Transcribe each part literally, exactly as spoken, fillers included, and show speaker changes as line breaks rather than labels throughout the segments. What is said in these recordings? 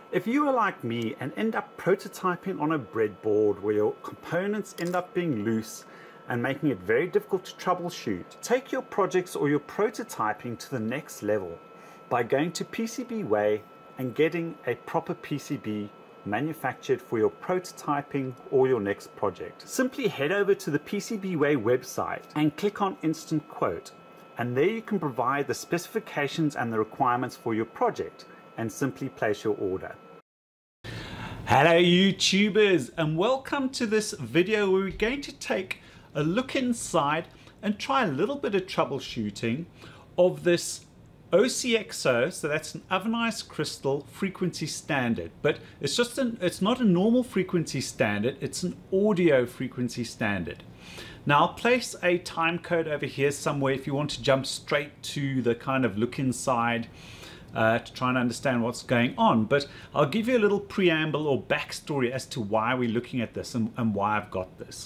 If you are like me and end up prototyping on a breadboard where your components end up being loose and making it very difficult to troubleshoot, take your projects or your prototyping to the next level by going to PCBWay and getting a proper P C B manufactured for your prototyping or your next project. Simply head over to the PCBWay website and click on Instant Quote, and there you can provide the specifications and the requirements for your project and simply place your order. Hello YouTubers, and welcome to this video where we're going to take a look inside and try a little bit of troubleshooting of this O C X O, so that's an ovenized crystal frequency standard, but it's just an, it's not a normal frequency standard, it's an audio frequency standard. Now I'll place a time code over here somewhere if you want to jump straight to the kind of look inside uh, to try and understand what's going on, but I'll give you a little preamble or backstory as to why we're looking at this and, and why I've got this.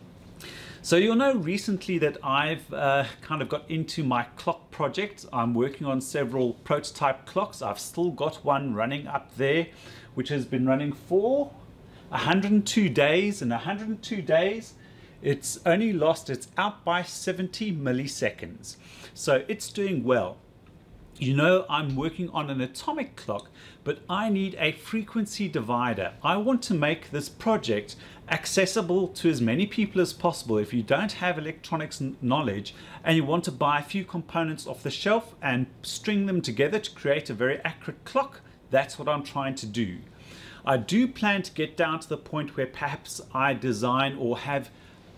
So you'll know recently that I've uh, kind of got into my clock project. I'm working on several prototype clocks. I've still got one running up there, which has been running for one hundred and two days. And one hundred and two days, it's only lost, it's out by seventy milliseconds. So it's doing well. You know, I'm working on an atomic clock, but I need a frequency divider. I want to make this project accessible to as many people as possible. If you don't have electronics knowledge and you want to buy a few components off the shelf and string them together to create a very accurate clock, that's what I'm trying to do. I do plan to get down to the point where perhaps I design or have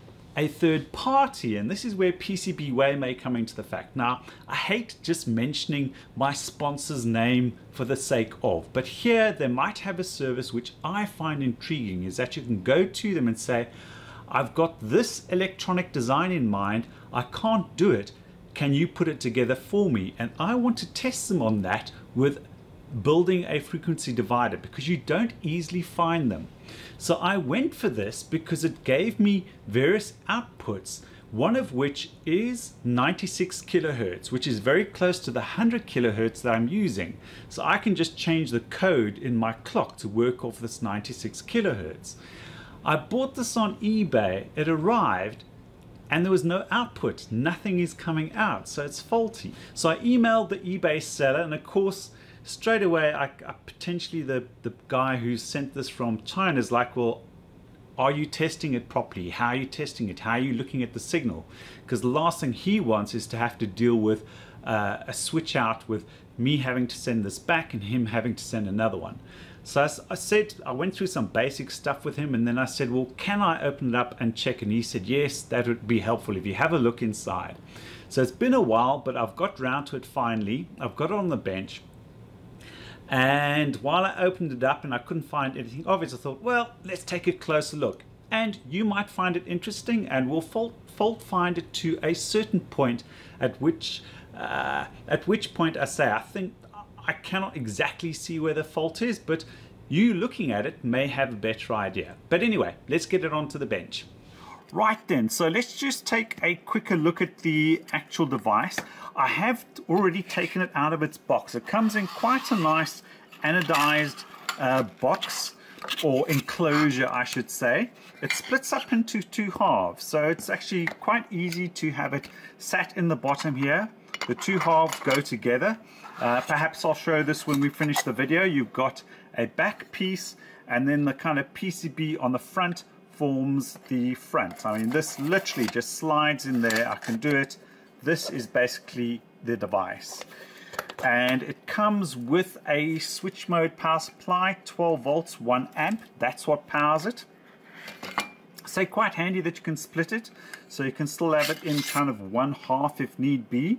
a third party, and this is where PCBWay may come into the fact. Now, I hate just mentioning my sponsor's name for the sake of, but here they might have a service which I find intriguing, is that you can go to them and say, I've got this electronic design in mind, I can't do it, can you put it together for me? And I want to test them on that with building a frequency divider, because you don't easily find them. So I went for this because it gave me various outputs, one of which is ninety-six kilohertz, which is very close to the one hundred kilohertz that I'm using. So I can just change the code in my clock to work off this ninety-six kilohertz. I bought this on eBay, it arrived, and there was no output, nothing is coming out, so it's faulty. So I emailed the eBay seller, and of course straight away, I, I potentially the, the guy who sent this from China is like, well, are you testing it properly? How are you testing it? How are you looking at the signal? Because the last thing he wants is to have to deal with uh, a switch out with me having to send this back and him having to send another one. So I, I said, I went through some basic stuff with him, and then I said, well, can I open it up and check? And he said, yes, that would be helpful if you have a look inside. So it's been a while, but I've got round to it finally. I've got it on the bench. And while I opened it up and I couldn't find anything obvious, I thought, well, let's take a closer look. And you might find it interesting, and we'll fault, fault find it to a certain point at which, uh, at which point I say, I think I cannot exactly see where the fault is, but you looking at it may have a better idea. But anyway, let's get it onto the bench. Right then, so let's just take a quicker look at the actual device. I have already taken it out of its box. It comes in quite a nice anodized uh, box, or enclosure I should say. It splits up into two halves, so it's actually quite easy to have it sat in the bottom here. The two halves go together. Uh, perhaps I'll show this when we finish the video. You've got a back piece, and then the kind of P C B on the front forms the front. I mean, this literally just slides in there. I can do it. This is basically the device, and it comes with a switch mode power supply, twelve volts, one amp. That's what powers it. So quite handy that you can split it, so you can still have it in kind of one half if need be.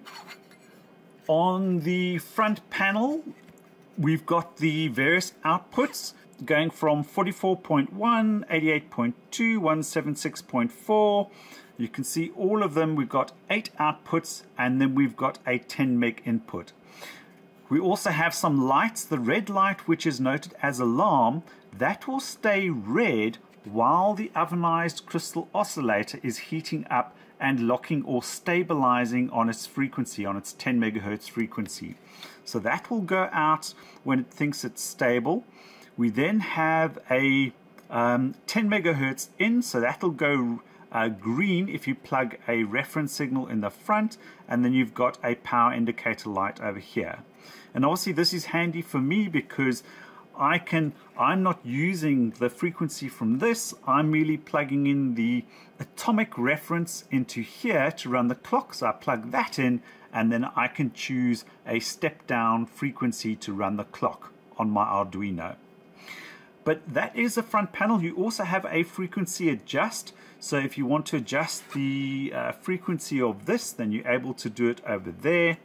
On the front panel, we've got the various outputs going from forty-four point one, eighty-eight point two, one seventy-six point four. You can see all of them. We've got eight outputs, and then we've got a ten meg input. We also have some lights. The red light, which is noted as alarm, that will stay red while the ovenized crystal oscillator is heating up and locking or stabilizing on its frequency, on its ten megahertz frequency. So that will go out when it thinks it's stable. We then have a um, ten megahertz in, so that'll go uh, green if you plug a reference signal in the front, and then you've got a power indicator light over here. And obviously this is handy for me because I can, I'm not using the frequency from this, I'm merely plugging in the atomic reference into here to run the clock. So I plug that in, and then I can choose a step down frequency to run the clock on my Arduino. But that is the front panel. You also have a frequency adjust. So if you want to adjust the uh, frequency of this, then you're able to do it over there.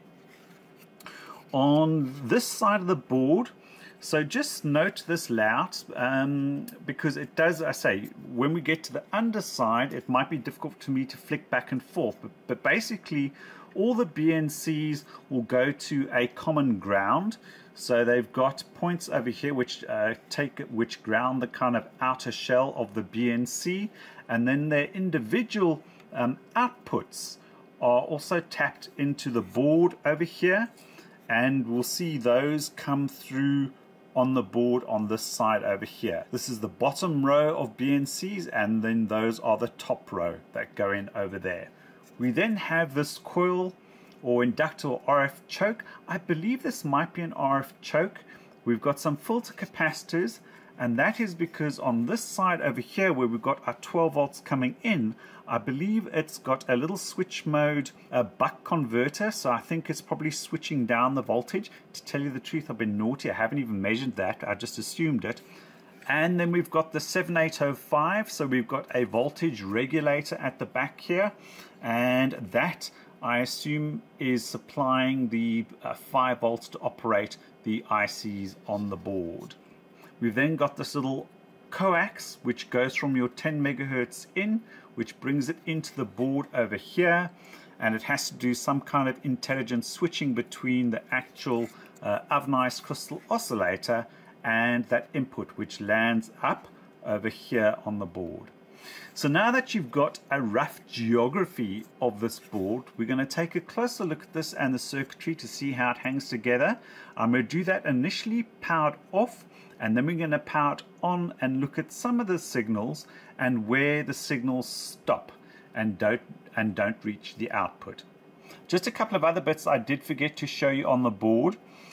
On this side of the board, so just note this layout um, because it does, I say, when we get to the underside, it might be difficult for me to flick back and forth. But, but basically, all the B N Cs will go to a common ground. So they've got points over here which uh, take which ground the kind of outer shell of the B N C, and then their individual um, outputs are also tapped into the board over here, and we'll see those come through on the board on this side over here. This is the bottom row of B N Cs, and then those are the top row that go in over there. We then have this coil or inductor or R F choke. I believe this might be an R F choke. We've got some filter capacitors, and that is because on this side over here where we've got our twelve volts coming in, I believe it's got a little switch mode a buck converter, so I think it's probably switching down the voltage. To tell you the truth, I've been naughty, I haven't even measured that, I just assumed it. And then we've got the seven eight oh five, so we've got a voltage regulator at the back here, and that I assume is supplying the uh, five volts to operate the I Cs on the board. We've then got this little coax which goes from your ten megahertz in, which brings it into the board over here, and it has to do some kind of intelligent switching between the actual uh, Avnice crystal oscillator and that input, which lands up over here on the board. So now that you've got a rough geography of this board, we're going to take a closer look at this and the circuitry to see how it hangs together. I'm going to do that initially powered off, and then we're going to power it on and look at some of the signals and where the signals stop and don't, and don't reach the output. Just a couple of other bits I did forget to show you on the board.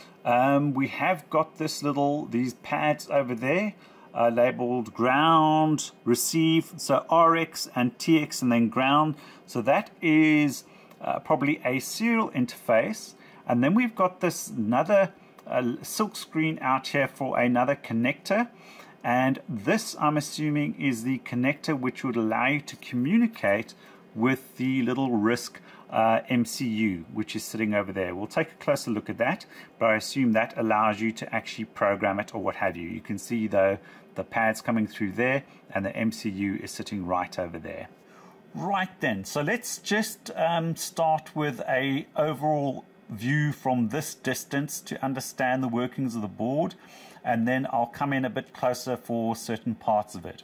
Um, we have got this little, these pads over there. Uh, labeled ground, receive, so R X and T X and then ground. So that is uh, probably a serial interface. And then we've got this another uh, silk screen out here for another connector. And this, I'm assuming, is the connector which would allow you to communicate with the little RISC uh, M C U, which is sitting over there. We'll take a closer look at that, but I assume that allows you to actually program it or what have you. You can see though the pads coming through there, and the M C U is sitting right over there. Right then, so let's just um, start with a overall view from this distance to understand the workings of the board, and then I'll come in a bit closer for certain parts of it.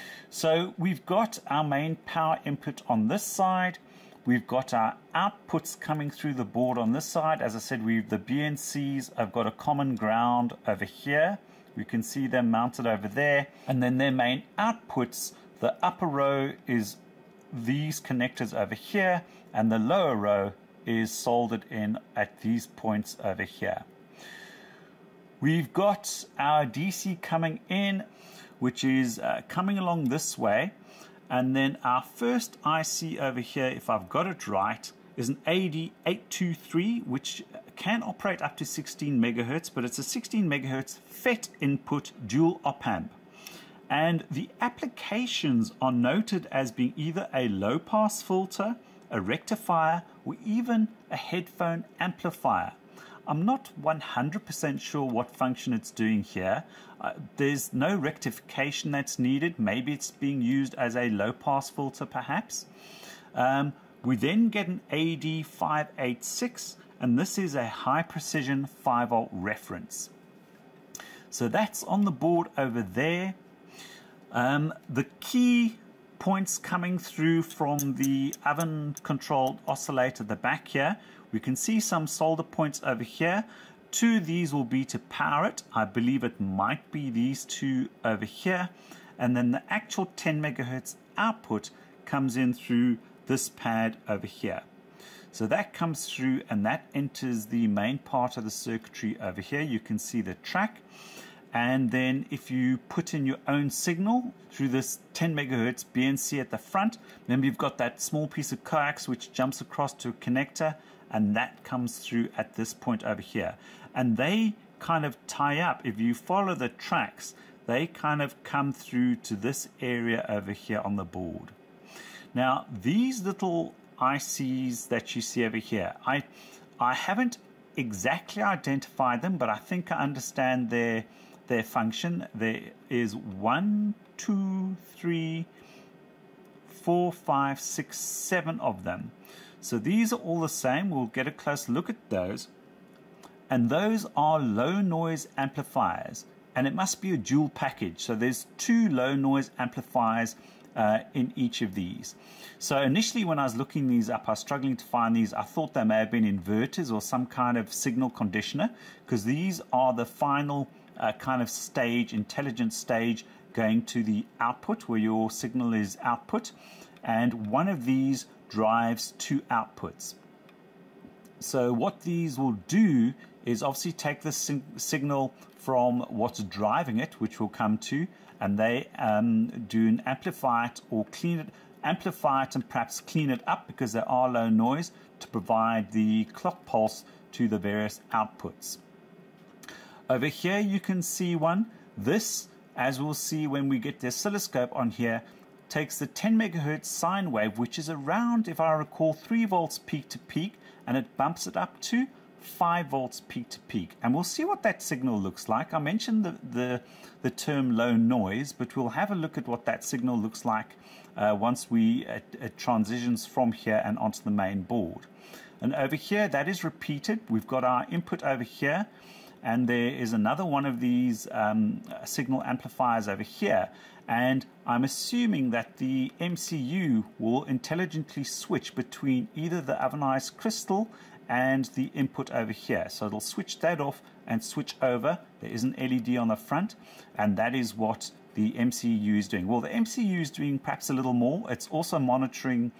So we've got our main power input on this side. We've got our outputs coming through the board on this side. As I said, we've the B N Cs have got a common ground over here. We can see them mounted over there. And then their main outputs, the upper row is these connectors over here, and the lower row is soldered in at these points over here. We've got our D C coming in, which is uh, coming along this way. And then our first I C over here, if I've got it right, is an A D eight two three, which can operate up to sixteen megahertz, but it's a sixteen megahertz F E T input dual op amp. And the applications are noted as being either a low pass filter, a rectifier, or even a headphone amplifier. I'm not one hundred percent sure what function it's doing here. Uh, there's no rectification that's needed. Maybe it's being used as a low pass filter perhaps. Um, we then get an A D five eighty-six, and this is a high precision five volt reference. So that's on the board over there. Um, the key points coming through from the oven controlled oscillator at the back here. We can see some solder points over here. Two of these will be to power it. I believe it might be these two over here. And then the actual ten megahertz output comes in through this pad over here. So that comes through and that enters the main part of the circuitry over here. You can see the track. And then if you put in your own signal through this ten megahertz B N C at the front, remember you've got that small piece of coax which jumps across to a connector, and that comes through at this point over here. And they kind of tie up. If you follow the tracks, they kind of come through to this area over here on the board. Now, these little I Cs that you see over here, I, I haven't exactly identified them, but I think I understand their, their function. There is one, two, three, four, five, six, seven of them. So these are all the same. We'll get a close look at those. And those are low noise amplifiers. And it must be a dual package. So there's two low noise amplifiers uh, in each of these. So initially when I was looking these up, I was struggling to find these. I thought they may have been inverters or some kind of signal conditioner, because these are the final uh, kind of stage, intelligent stage, going to the output where your signal is output. And one of these drives two outputs. So what these will do is obviously take the sig signal from what's driving it, which we'll come to, and they um, do an amplify it or clean it, amplify it and perhaps clean it up because they are low noise to provide the clock pulse to the various outputs. Over here you can see one. This, as we'll see when we get the oscilloscope on here, takes the ten megahertz sine wave, which is around, if I recall, three volts peak to peak, and it bumps it up to five volts peak to peak. And we'll see what that signal looks like. I mentioned the, the, the term low noise, but we'll have a look at what that signal looks like uh, once we it, it transitions from here and onto the main board. And over here, that is repeated. We've got our input over here, and there is another one of these um, signal amplifiers over here. And I'm assuming that the M C U will intelligently switch between either the ovenized crystal and the input over here. So it'll switch that off and switch over. There is an L E D on the front, and that is what the M C U is doing. Well, the M C U is doing perhaps a little more. It's also monitoring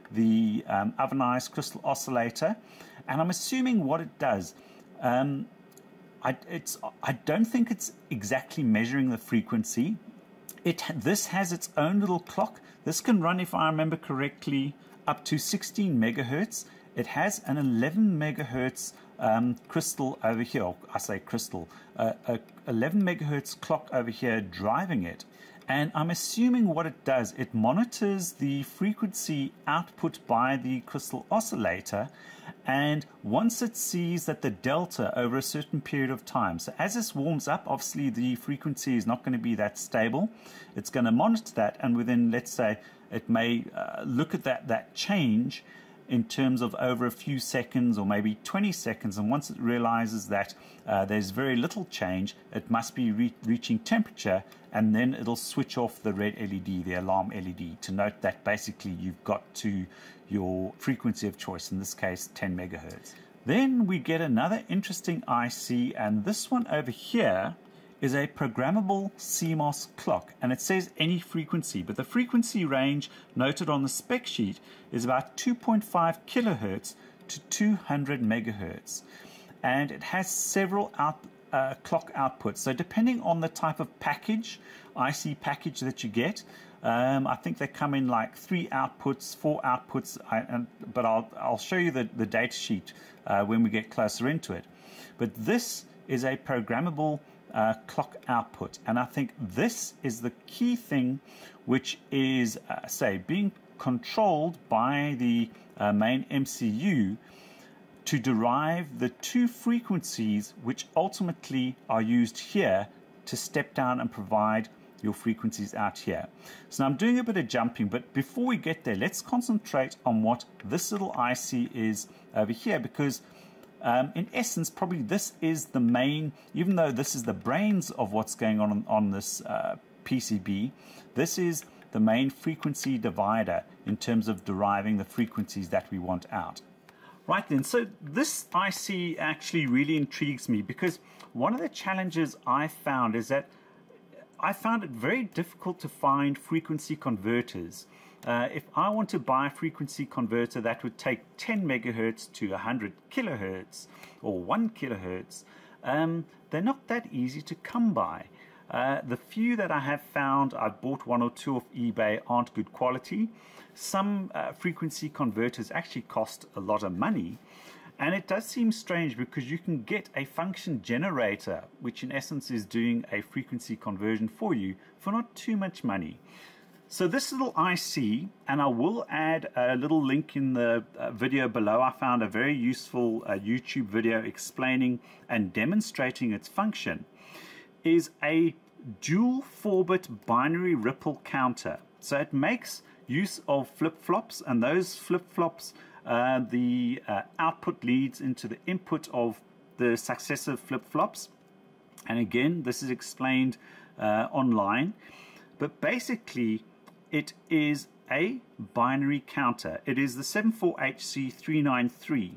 the um, ovenized crystal oscillator, and I'm assuming what it does, um, I, it's, I don't think it's exactly measuring the frequency. It, this has its own little clock. This can run, if I remember correctly, up to sixteen megahertz. It has an eleven megahertz um, crystal over here. I say crystal, uh, a eleven megahertz clock over here driving it. And I'm assuming what it does, it monitors the frequency output by the crystal oscillator, and once it sees that the delta over a certain period of time, so as this warms up, obviously the frequency is not going to be that stable. It's going to monitor that, and within, let's say, it may uh, look at that, that change in terms of over a few seconds or maybe twenty seconds, and once it realizes that uh, there's very little change, it must be re reaching temperature, and then it'll switch off the red L E D, the alarm L E D, to note that basically you've got to your frequency of choice, in this case ten megahertz. Then we get another interesting I C, and this one over here is a programmable C M O S clock, and it says any frequency, but the frequency range noted on the spec sheet is about two point five kilohertz to two hundred megahertz, and it has several out, uh, clock outputs. So depending on the type of package, I C package that you get, um, I think they come in like three outputs, four outputs, I, and, but I'll, I'll show you the, the data sheet uh, when we get closer into it. But this is a programmable Uh, clock output, and I think this is the key thing, which is uh, say being controlled by the uh, main M C U to derive the two frequencies which ultimately are used here to step down and provide your frequencies out here. So now I'm doing a bit of jumping, but before we get there, let's concentrate on what this little I C is over here, because Um, in essence, probably this is the main, even though this is the brains of what's going on on this uh, P C B, this is the main frequency divider in terms of deriving the frequencies that we want out. Right then, so this I C actually really intrigues me, because one of the challenges I found is that I found it very difficult to find frequency converters. Uh, if I want to buy a frequency converter that would take ten megahertz to one hundred kilohertz or one kilohertz, um, they're not that easy to come by. Uh, the few that I have found, I've bought one or two off eBay, aren't good quality. Some uh, frequency converters actually cost a lot of money. And it does seem strange, because you can get a function generator, which in essence is doing a frequency conversion for you, for not too much money. So this little I C, and I will add a little link in the uh, video below. I found a very useful uh, YouTube video explaining and demonstrating its function, is a dual four bit binary ripple counter. So it makes use of flip-flops, and those flip-flops, uh, the uh, output leads into the input of the successive flip-flops. And again, this is explained uh, online. But basically, it is a binary counter. It is the seven four H C three nine three.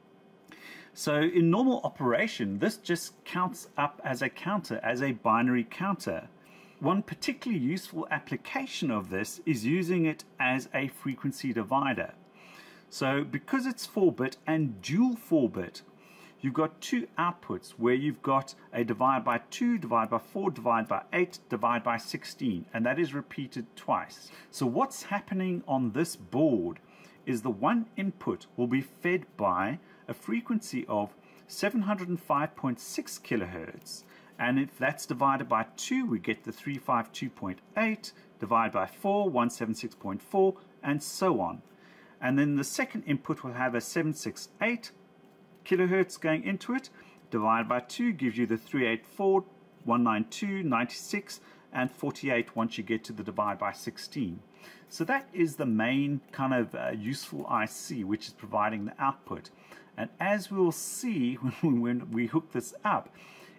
So in normal operation, this just counts up as a counter, as a binary counter. One particularly useful application of this is using it as a frequency divider. So because it's four bit and dual four bit, you've got two outputs where you've got a divide by two, divide by four, divide by eight, divide by sixteen, and that is repeated twice. So what's happening on this board is the one input will be fed by a frequency of seven hundred five point six kilohertz, and if that's divided by two, we get the three fifty-two point eight, divided by four, one seventy-six point four, and so on. And then the second input will have a seven sixty-eight kilohertz going into it, divided by two gives you the three eighty-four, one ninety-two, ninety-six, and forty-eight once you get to the divide by sixteen. So that is the main kind of uh, useful I C, which is providing the output. And as we'll see when, when we hook this up,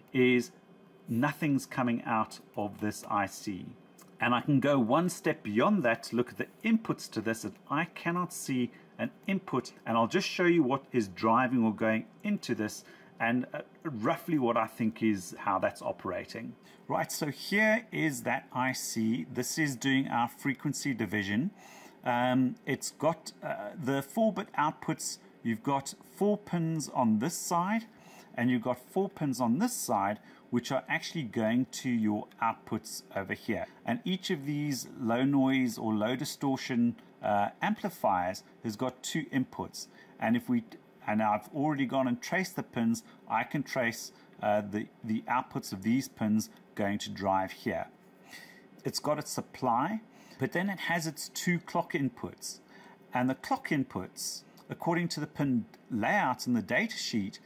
is nothing's coming out of this I C. And I can go one step beyond that to look at the inputs to this, and I cannot see an input, and I'll just show you what is driving or going into this, and uh, roughly what I think is how that's operating. Right, so here is that I C. This is doing our frequency division. Um, it's got uh, the four bit outputs. You've got four pins on this side, and you've got four pins on this side, which are actually going to your outputs over here. And each of these low noise or low distortion uh, amplifiers has got two inputs. And if we, and I've already gone and traced the pins, I can trace uh, the, the outputs of these pins going to drive here. It's got its supply, but then it has its two clock inputs. And the clock inputs, according to the pin layouts in the data sheet,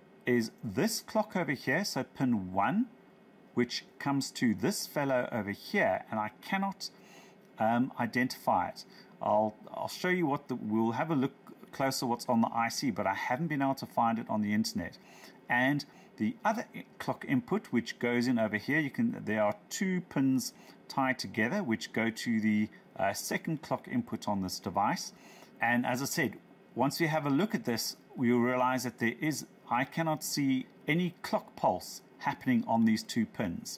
is this clock over here, so pin one, which comes to this fellow over here, and I cannot um, identify it. I'll, I'll show you what the, we'll have a look closer what's on the I C, but I haven't been able to find it on the internet. And the other clock input, which goes in over here, you can, there are two pins tied together, which go to the uh, second clock input on this device. And as I said, once we have a look at this, we will realize that there is, I cannot see any clock pulse happening on these two pins.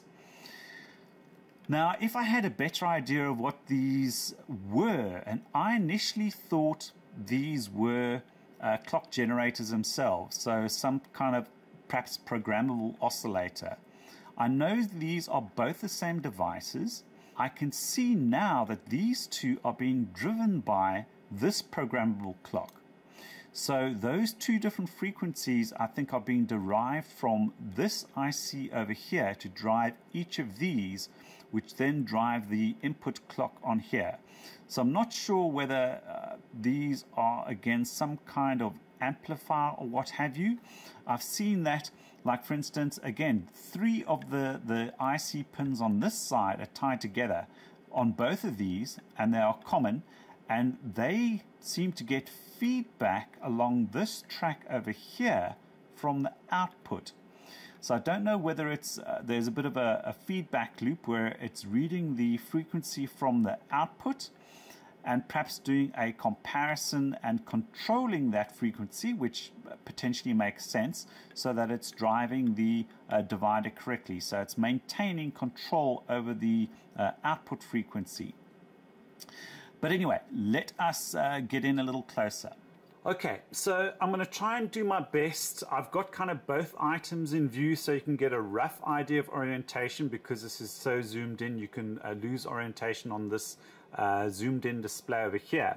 Now, if I had a better idea of what these were, and I initially thought these were uh, clock generators themselves, so some kind of perhaps programmable oscillator. I know these are both the same devices. I can see now that these two are being driven by this programmable clock. So those two different frequencies, I think, are being derived from this I C over here to drive each of these, which then drive the input clock on here. So I'm not sure whether uh, these are, again, some kind of amplifier or what have you. I've seen that, like for instance, again, three of the, the I C pins on this side are tied together on both of these, and they are common, and they seem to get feedback along this track over here from the output. So I don't know whether it's uh, there's a bit of a, a feedback loop where it's reading the frequency from the output and perhaps doing a comparison and controlling that frequency, which potentially makes sense, so that it's driving the uh, divider correctly. So it's maintaining control over the uh, output frequency. But anyway, let us uh, get in a little closer. Okay, so I'm going to try and do my best. I've got kind of both items in view so you can get a rough idea of orientation. Because this is so zoomed in, you can uh, lose orientation on this uh, zoomed in display over here.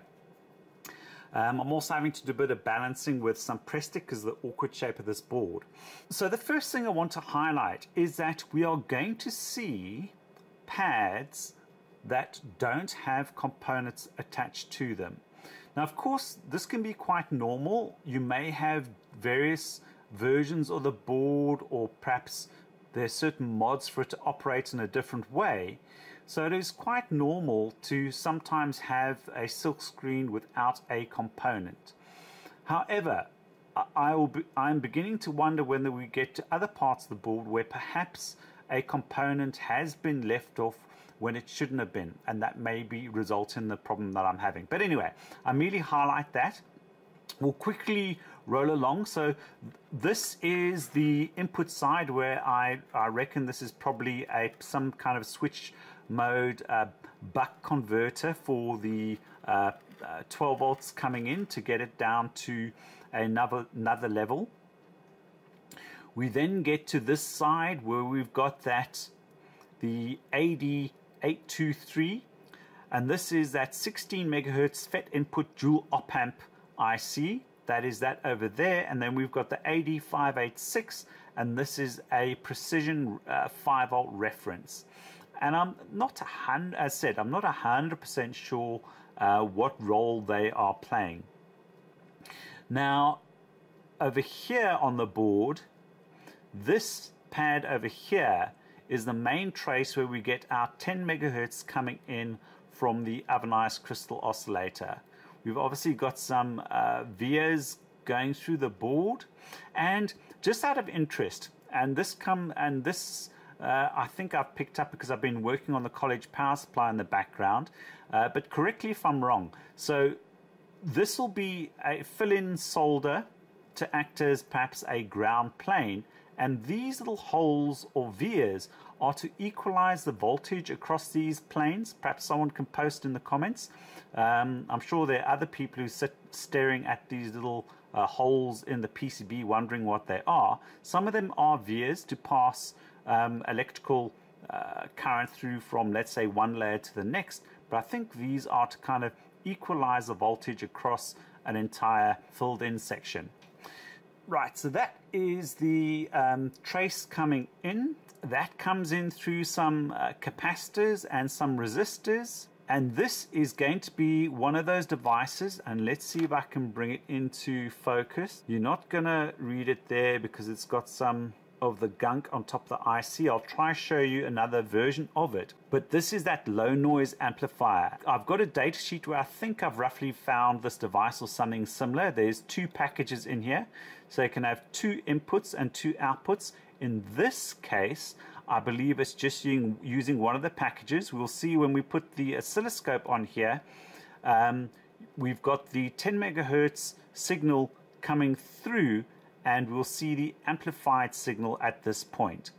Um, I'm also having to do a bit of balancing with some press stick because of the awkward shape of this board. So the first thing I want to highlight is that we are going to see pads that don't have components attached to them. Now, of course, this can be quite normal. You may have various versions of the board, or perhaps there's certain mods for it to operate in a different way. So it is quite normal to sometimes have a silk screen without a component. However, I will be, I'm beginning to wonder whether we get to other parts of the board where perhaps a component has been left off when it shouldn't have been, and that may be result in the problem that I'm having. But anyway, I merely highlight that. We'll quickly roll along. So this is the input side, where I, I reckon this is probably a some kind of switch mode uh, buck converter for the uh, uh, twelve volts coming in to get it down to another, another level. We then get to this side where we've got that the A D eight two three, and this is that sixteen megahertz F E T input dual op amp I C. That is that over there. And then we've got the A D five eighty-six, and this is a precision uh, five volt reference. And I'm not, as said, I'm not one hundred percent sure uh, what role they are playing. Now, over here on the board, this pad over here is the main trace where we get our ten megahertz coming in from the Avanise crystal oscillator. We've obviously got some uh, vias going through the board, and just out of interest, and this come and this uh, I think I've picked up because I've been working on the college power supply in the background, uh, but correctly if I'm wrong. So this will be a fill-in solder to act as perhaps a ground plane. And these little holes or vias are to equalize the voltage across these planes. Perhaps someone can post in the comments. Um, I'm sure there are other people who sit staring at these little uh, holes in the P C B wondering what they are. Some of them are vias to pass um, electrical uh, current through from, let's say, one layer to the next. But I think these are to kind of equalize the voltage across an entire filled in section. Right, so that is the um, trace coming in. That comes in through some uh, capacitors and some resistors. And this is going to be one of those devices. And let's see if I can bring it into focus. You're not going to read it there because it's got some of the gunk on top of the I C. I'll try to show you another version of it. But this is that low noise amplifier. I've got a data sheet where I think I've roughly found this device or something similar. There's two packages in here. So you can have two inputs and two outputs. In this case, I believe it's just using, using one of the packages. We'll see when we put the oscilloscope on here. Um, we've got the ten megahertz signal coming through, and we'll see the amplified signal at this point.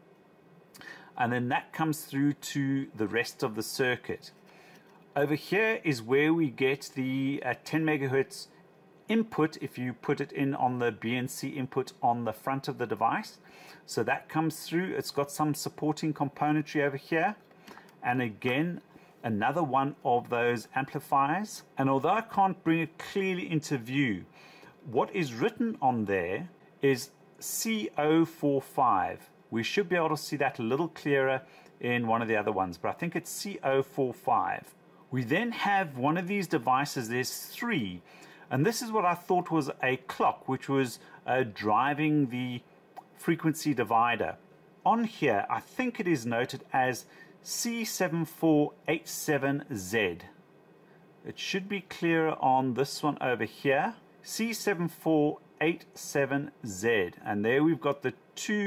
And then that comes through to the rest of the circuit. Over here is where we get the uh, ten megahertz input if you put it in on the B N C input on the front of the device. So that comes through. It's got some supporting componentry over here. And again, another one of those amplifiers. And although I can't bring it clearly into view, what is written on there is C zero four five. We should be able to see that a little clearer in one of the other ones, but I think it's C zero four five. We then have one of these devices, there's three, and this is what I thought was a clock, which was uh, driving the frequency divider. On here, I think it is noted as C seven four eight seven Z. It should be clearer on this one over here. C seven four eight seven Z, and there we've got the two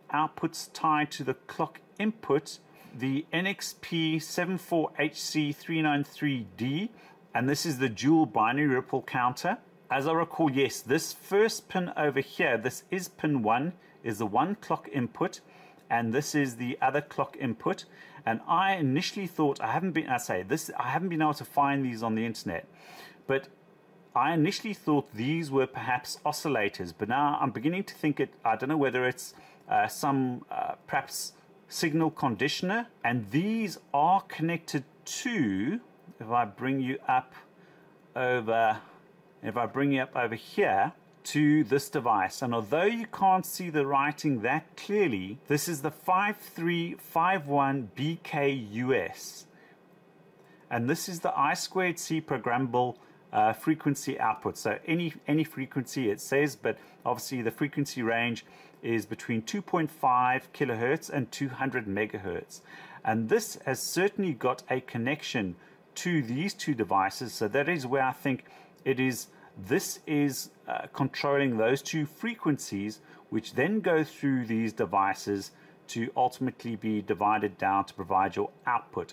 outputs tied to the clock input, the N X P seven four H C three nine three D, and this is the dual binary ripple counter. As I recall, yes, this first pin over here, this is pin one, is the one clock input, and this is the other clock input. And I initially thought, I haven't been, I say this, I haven't been able to find these on the internet, but I initially thought these were perhaps oscillators, but now I'm beginning to think it, I don't know whether it's uh, some uh, perhaps signal conditioner, and these are connected to, if I bring you up over, if I bring you up over here, to this device. And although you can't see the writing that clearly, this is the five three five one B K U S. And this is the I squared C programmable uh, frequency output. So any, any frequency it says, but obviously the frequency range is between two point five kilohertz and two hundred megahertz. And this has certainly got a connection to these two devices. So that is where I think it is. This is uh, controlling those two frequencies, which then go through these devices to ultimately be divided down to provide your output.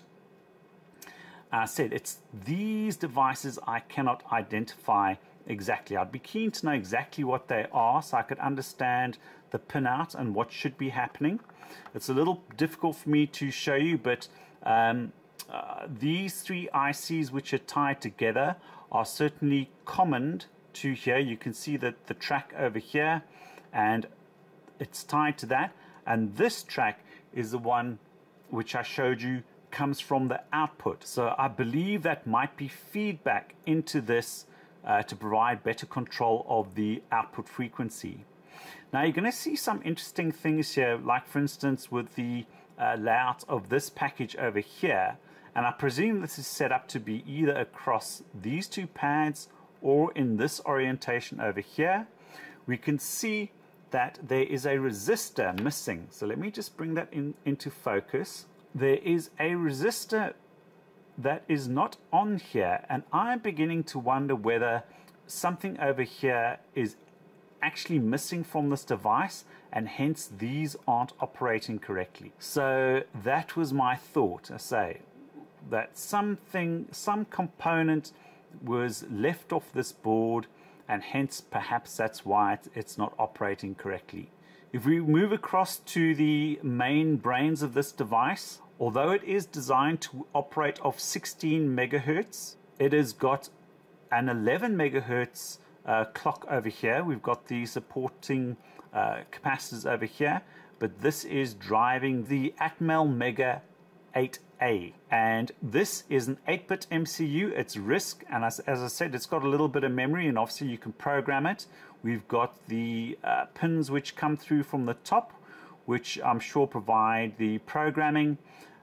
I said it's these devices I cannot identify exactly. I'd be keen to know exactly what they are so I could understand the pinout and what should be happening. It's a little difficult for me to show you, but um, uh, these three I Cs which are tied together are certainly common to here. You can see that the track over here, and it's tied to that, and this track is the one which I showed you comes from the output. So I believe that might be feedback into this uh, to provide better control of the output frequency. Now you're going to see some interesting things here, like for instance with the uh, layout of this package over here. And I presume this is set up to be either across these two pads or in this orientation over here. We can see that there is a resistor missing. So let me just bring that in, into focus. There is a resistor that is not on here, and I'm beginning to wonder whether something over here is actually missing from this device, and hence these aren't operating correctly. So that was my thought. I say that something, some component was left off this board, and hence perhaps that's why it's not operating correctly. If we move across to the main brains of this device, although it is designed to operate off sixteen megahertz, it has got an eleven megahertz uh, clock over here. We've got the supporting uh, capacitors over here, but this is driving the Atmel Mega eight A, and this is an eight bit M C U. It's RISC, and as, as I said, it's got a little bit of memory, and obviously you can program it. We've got the uh, pins which come through from the top, which I'm sure provide the programming.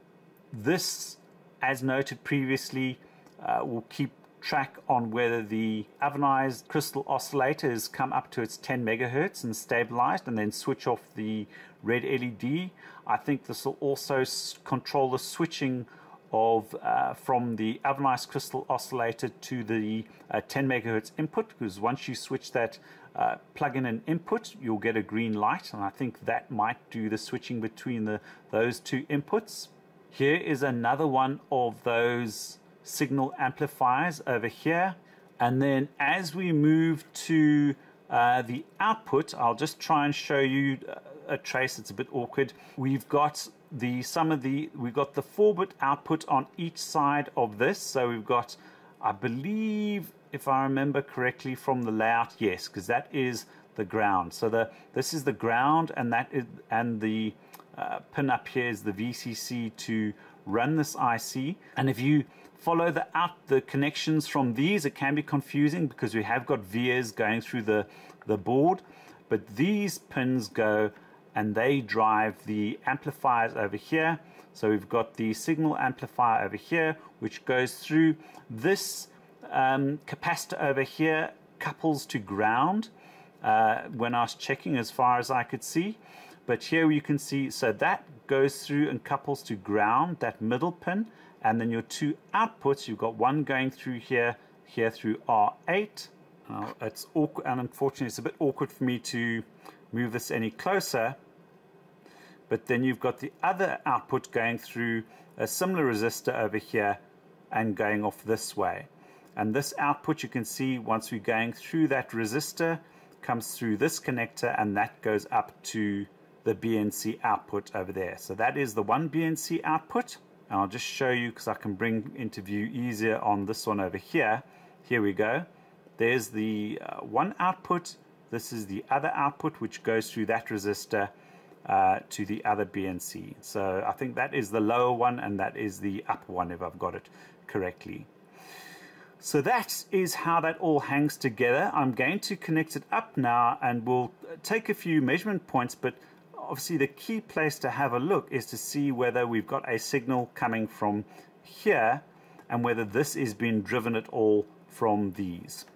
This, as noted previously, uh, will keep track on whether the galvanized crystal oscillator has come up to its ten megahertz and stabilized, and then switch off the red L E D. I think this will also control the switching of uh, from the galvanized crystal oscillator to the uh, ten megahertz input, because once you switch that uh, plug in an input, you'll get a green light, and I think that might do the switching between the those two inputs. Here is another one of those signal amplifiers over here, and then as we move to uh, the output, I'll just try and show you a trace. It's a bit awkward. We've got the some of the we've got the four bit output on each side of this. So we've got, I believe, if I remember correctly from the layout, yes, because that is the ground. So the this is the ground, and that is and the uh, pin up here is the V C C to run this I C. And if you follow the out the connections from these, it can be confusing because we have got vias going through the the board, but these pins go and they drive the amplifiers over here. So we've got the signal amplifier over here, which goes through this um, capacitor over here, couples to ground uh, when I was checking as far as I could see. But here you can see, so that goes through and couples to ground, that middle pin, and then your two outputs, you've got one going through here, here through R eight. Uh, it's awkward, and unfortunately it's a bit awkward for me to move this any closer. but then you've got the other output going through a similar resistor over here and going off this way. And this output, you can see once we're going through that resistor, comes through this connector, and that goes up to the B N C output over there. So that is the one B N C output. And I'll just show you because I can bring into view easier on this one over here. Here we go. There's the uh, one output. This is the other output, which goes through that resistor uh, to the other B N C. So I think that is the lower one, and that is the upper one, if I've got it correctly. So that is how that all hangs together. I'm going to connect it up now, and we'll take a few measurement points, but obviously the key place to have a look is to see whether we've got a signal coming from here and whether this is being driven at all from these.